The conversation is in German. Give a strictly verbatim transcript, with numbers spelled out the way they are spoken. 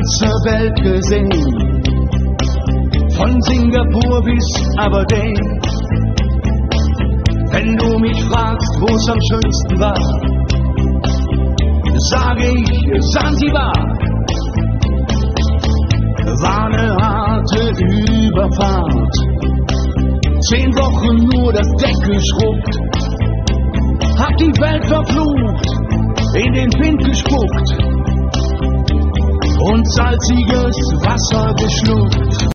ganze Welt gesehen, von Singapur bis Aberdeen. Wenn du mich fragst, wo es am schönsten war, sage ich Sansibar. War eine harte Überfahrt, zehn Wochen nur das Deck geschrubbt, hab die Welt verflucht, in den Wind gespuckt und salziges Wasser geschluckt.